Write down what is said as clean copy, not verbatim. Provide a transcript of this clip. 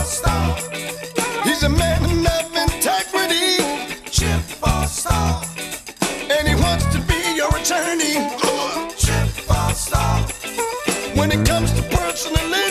Forstall. He's a man of integrity, Chip Forstall. And he wants to be your attorney, Chip Forstall. When it comes to personal